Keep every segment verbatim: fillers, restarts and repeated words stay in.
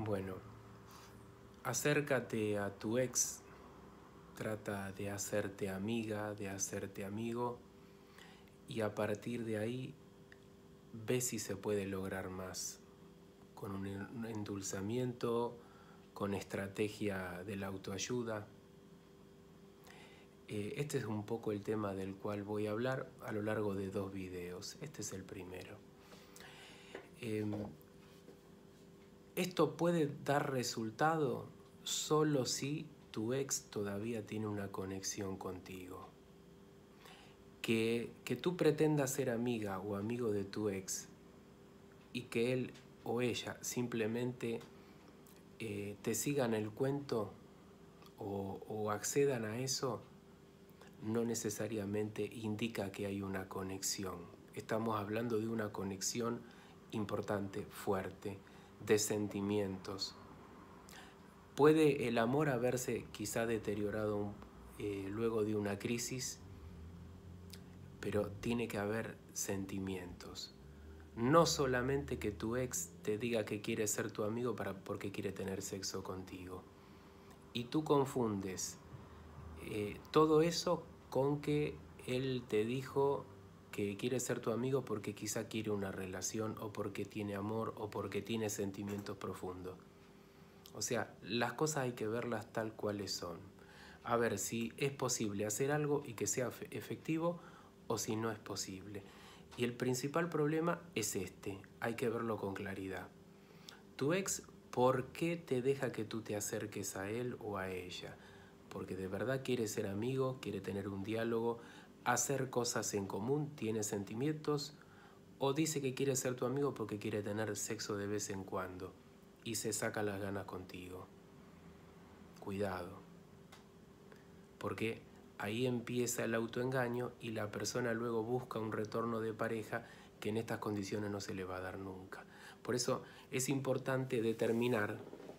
Bueno, acércate a tu ex, trata de hacerte amiga, de hacerte amigo y a partir de ahí ve si se puede lograr más, con un endulzamiento, con estrategia de la autoayuda. Eh, este es un poco el tema del cual voy a hablar a lo largo de dos videos. Este es el primero. Eh, esto puede dar resultado solo si tu ex todavía tiene una conexión contigo. Que, que tú pretendas ser amiga o amigo de tu ex y que él o ella simplemente eh, te sigan el cuento o, o accedan a eso, no necesariamente indica que hay una conexión. Estamos hablando de una conexión importante, fuerte, de sentimientos. ¿Puede el amor haberse quizá deteriorado eh, luego de una crisis? Pero tiene que haber sentimientos. No solamente que tu ex te diga que quiere ser tu amigo para, porque quiere tener sexo contigo. Y tú confundes eh, todo eso con que él te dijo que quiere ser tu amigo porque quizá quiere una relación o porque tiene amor o porque tiene sentimientos profundos. O sea, las cosas hay que verlas tal cuales son. A ver si es posible hacer algo y que sea efectivo o si no es posible. Y el principal problema es este, hay que verlo con claridad. Tu ex, ¿por qué te deja que tú te acerques a él o a ella? Porque de verdad quiere ser amigo, quiere tener un diálogo, hacer cosas en común, tiene sentimientos, o dice que quiere ser tu amigo porque quiere tener sexo de vez en cuando y se saca las ganas contigo. Cuidado, porque ahí empieza el autoengaño y la persona luego busca un retorno de pareja que en estas condiciones no se le va a dar nunca. Por eso es importante determinar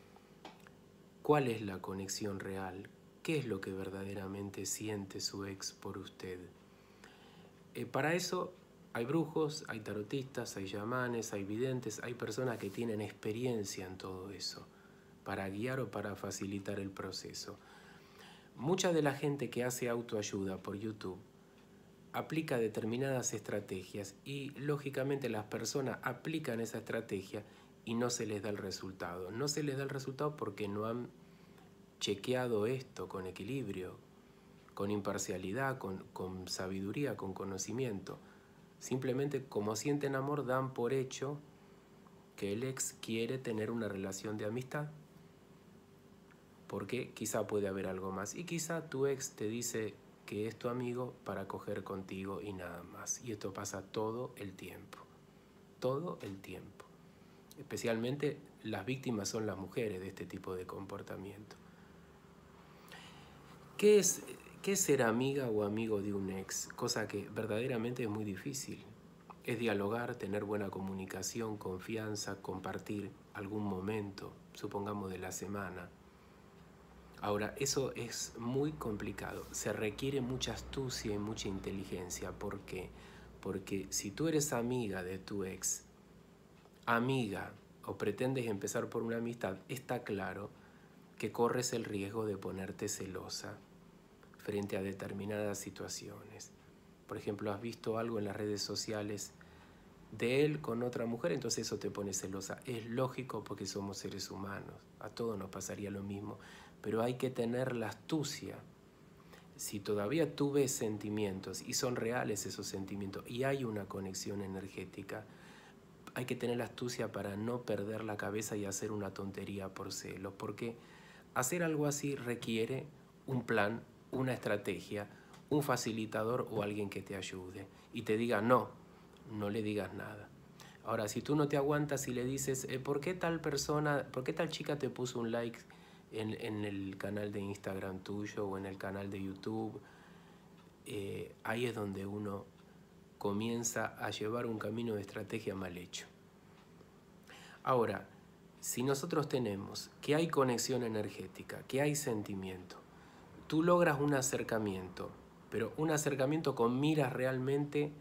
cuál es la conexión real, qué es lo que verdaderamente siente su ex por usted. Eh, para eso hay brujos, hay tarotistas, hay chamanes, hay videntes, hay personas que tienen experiencia en todo eso, para guiar o para facilitar el proceso. Mucha de la gente que hace autoayuda por YouTube aplica determinadas estrategias y lógicamente las personas aplican esa estrategia y no se les da el resultado. No se les da el resultado porque no han chequeado esto con equilibrio, con imparcialidad, con, con sabiduría, con conocimiento. Simplemente como sienten amor dan por hecho que el ex quiere tener una relación de amistad porque quizá puede haber algo más y quizá tu ex te dice que es tu amigo para coger contigo y nada más. Y esto pasa todo el tiempo, todo el tiempo. Especialmente las víctimas son las mujeres de este tipo de comportamiento. ¿Qué es, qué es ser amiga o amigo de un ex? Cosa que verdaderamente es muy difícil. Es dialogar, tener buena comunicación, confianza, compartir algún momento, supongamos de la semana. Ahora, eso es muy complicado, se requiere mucha astucia y mucha inteligencia. ¿Por qué? Porque si tú eres amiga de tu ex, amiga, o pretendes empezar por una amistad, está claro que corres el riesgo de ponerte celosa frente a determinadas situaciones. Por ejemplo, has visto algo en las redes sociales de él con otra mujer, entonces eso te pone celosa. Es lógico porque somos seres humanos, a todos nos pasaría lo mismo, pero hay que tener la astucia. Si todavía tú ves sentimientos y son reales esos sentimientos y hay una conexión energética, hay que tener la astucia para no perder la cabeza y hacer una tontería por celos, porque hacer algo así requiere un plan, una estrategia, un facilitador o alguien que te ayude y te diga no, no le digas nada. Ahora, si tú no te aguantas y le dices, eh, ¿por qué tal persona, por qué tal chica te puso un like en, en el canal de Instagram tuyo o en el canal de YouTube? Eh, ahí es donde uno comienza a llevar un camino de estrategia mal hecho. Ahora, si nosotros tenemos que hay conexión energética, que hay sentimiento, tú logras un acercamiento, pero un acercamiento con miras realmente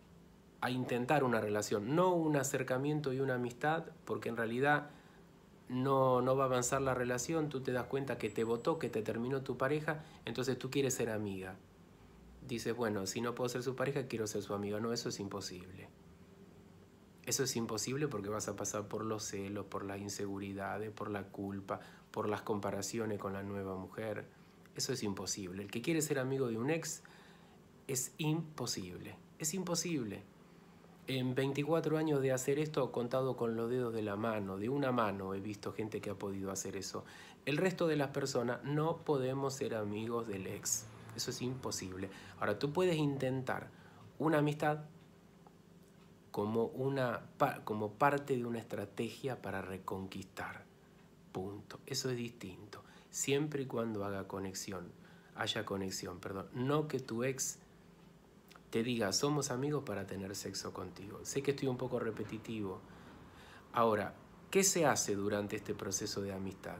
a intentar una relación, no un acercamiento y una amistad, porque en realidad no, no va a avanzar la relación, tú te das cuenta que te votó, que te terminó tu pareja, entonces tú quieres ser amiga. Dices, bueno, si no puedo ser su pareja, quiero ser su amiga. No, eso es imposible. Eso es imposible porque vas a pasar por los celos, por las inseguridades, por la culpa, por las comparaciones con la nueva mujer. Eso es imposible. El que quiere ser amigo de un ex es imposible. Es imposible. En veinticuatro años de hacer esto, contado con los dedos de la mano, de una mano, he visto gente que ha podido hacer eso. El resto de las personas no podemos ser amigos del ex. Eso es imposible. Ahora, tú puedes intentar una amistad como, una, como parte de una estrategia para reconquistar. Punto. Eso es distinto. Siempre y cuando haga conexión, haya conexión, perdón. No que tu ex te diga, somos amigos para tener sexo contigo. Sé que estoy un poco repetitivo. Ahora, ¿qué se hace durante este proceso de amistad?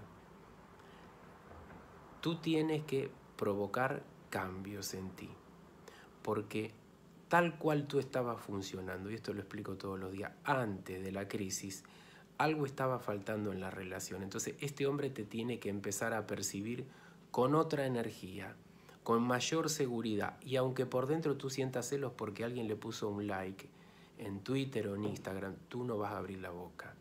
Tú tienes que provocar cambios en ti. Porque tal cual tú estabas funcionando, y esto lo explico todos los días, antes de la crisis, algo estaba faltando en la relación. Entonces, este hombre te tiene que empezar a percibir con otra energía, con mayor seguridad. Y aunque por dentro tú sientas celos porque alguien le puso un like en Twitter o en Instagram, tú no vas a abrir la boca.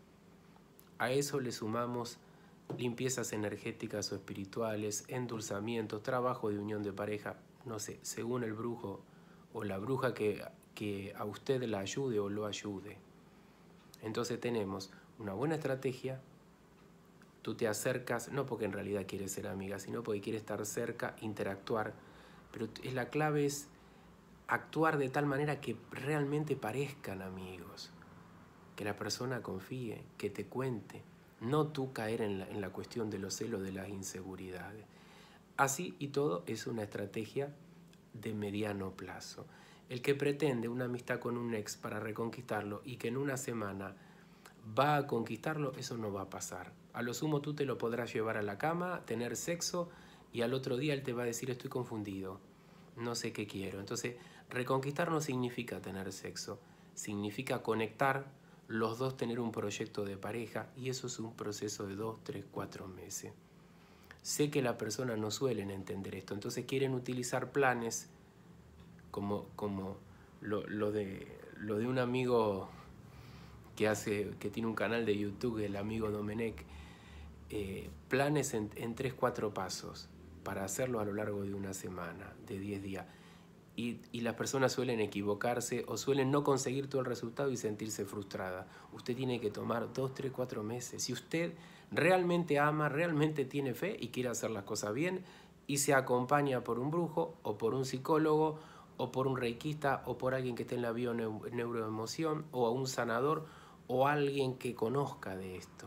A eso le sumamos limpiezas energéticas o espirituales, endulzamientos, trabajo de unión de pareja, no sé, según el brujo o la bruja que, que a usted la ayude o lo ayude. Entonces tenemos una buena estrategia, tú te acercas, no porque en realidad quieres ser amiga, sino porque quieres estar cerca, interactuar, pero la clave es actuar de tal manera que realmente parezcan amigos, que la persona confíe, que te cuente, no tú caer en la, en la cuestión de los celos, de las inseguridades. Así y todo es una estrategia de mediano plazo. El que pretende una amistad con un ex para reconquistarlo y que en una semana va a conquistarlo, eso no va a pasar. A lo sumo tú te lo podrás llevar a la cama, tener sexo y al otro día él te va a decir estoy confundido, no sé qué quiero. Entonces, reconquistar no significa tener sexo, significa conectar, los dos tener un proyecto de pareja y eso es un proceso de dos, tres, cuatro meses. Sé que las personas no suelen entender esto, entonces quieren utilizar planes como, como lo, lo, de, lo de un amigo que, hace, que tiene un canal de YouTube, el amigo Domenech, eh, planes en, en tres, cuatro pasos para hacerlo a lo largo de una semana, de diez días. Y, y las personas suelen equivocarse o suelen no conseguir todo el resultado y sentirse frustrada. Usted tiene que tomar dos, tres, cuatro meses. Si usted realmente ama, realmente tiene fe y quiere hacer las cosas bien y se acompaña por un brujo o por un psicólogo o por un reikista o por alguien que esté en la bio-neuroemoción o a un sanador o alguien que conozca de esto.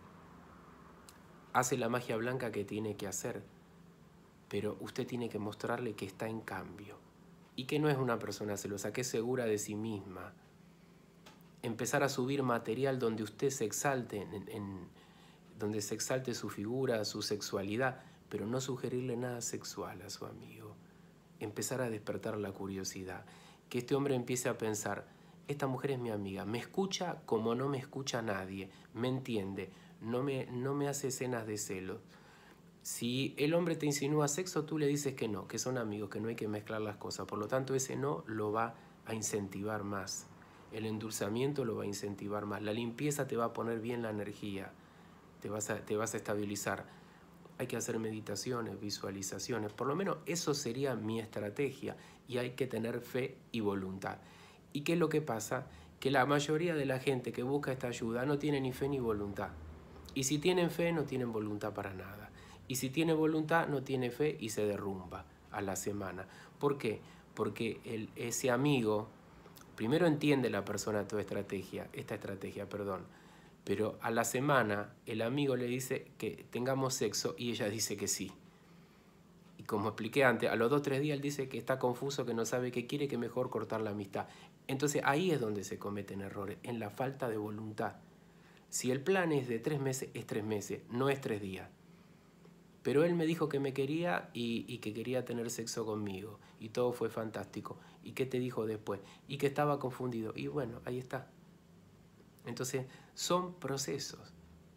Hace la magia blanca que tiene que hacer, pero usted tiene que mostrarle que está en cambio. Y que no es una persona celosa, que es segura de sí misma. Empezar a subir material donde usted se exalte, en, en, donde se exalte su figura, su sexualidad, pero no sugerirle nada sexual a su amigo. Empezar a despertar la curiosidad. Que este hombre empiece a pensar, esta mujer es mi amiga, me escucha como no me escucha nadie, me entiende, no me, no me hace escenas de celos. Si el hombre te insinúa sexo, tú le dices que no, que son amigos, que no hay que mezclar las cosas. Por lo tanto, ese no lo va a incentivar más. El endulzamiento lo va a incentivar más. La limpieza te va a poner bien la energía, te vas a, te vas a estabilizar. Hay que hacer meditaciones, visualizaciones. Por lo menos eso sería mi estrategia. Y hay que tener fe y voluntad. ¿Y qué es lo que pasa? Que la mayoría de la gente que busca esta ayuda no tiene ni fe ni voluntad. Y si tienen fe, no tienen voluntad para nada. Y si tiene voluntad, no tiene fe y se derrumba a la semana. ¿Por qué? Porque el, ese amigo, primero entiende la persona tu estrategia, esta estrategia, perdón, pero a la semana el amigo le dice que tengamos sexo y ella dice que sí. Y como expliqué antes, a los dos o tres días él dice que está confuso, que no sabe qué quiere, que mejor cortar la amistad. Entonces ahí es donde se cometen errores, en la falta de voluntad. Si el plan es de tres meses, es tres meses, no es tres días. Pero él me dijo que me quería y, y que quería tener sexo conmigo. Y todo fue fantástico. ¿Y qué te dijo después? Y que estaba confundido. Y bueno, ahí está. Entonces, son procesos.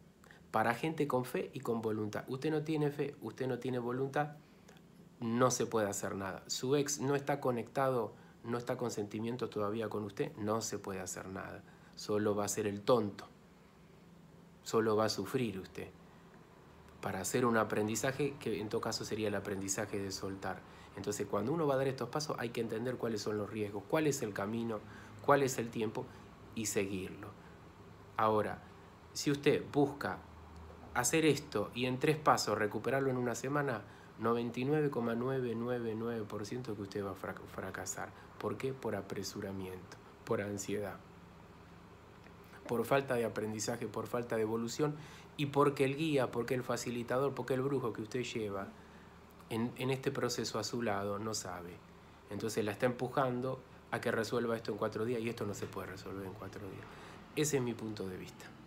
para gente con fe y con voluntad. Usted no tiene fe, usted no tiene voluntad, no se puede hacer nada. Su ex no está conectado, no está con sentimientos todavía con usted, no se puede hacer nada. Solo va a ser el tonto, solo va a sufrir usted. Para hacer un aprendizaje, que en todo caso sería el aprendizaje de soltar. Entonces, cuando uno va a dar estos pasos, hay que entender cuáles son los riesgos, cuál es el camino, cuál es el tiempo y seguirlo. Ahora, si usted busca hacer esto y en tres pasos recuperarlo en una semana, noventa y nueve coma novecientos noventa y nueve por ciento que usted va a fracasar. ¿Por qué? Por apresuramiento, por ansiedad, por falta de aprendizaje, por falta de evolución y porque el guía, porque el facilitador, porque el brujo que usted lleva en, en este proceso a su lado no sabe. Entonces la está empujando a que resuelva esto en cuatro días y esto no se puede resolver en cuatro días. Ese es mi punto de vista.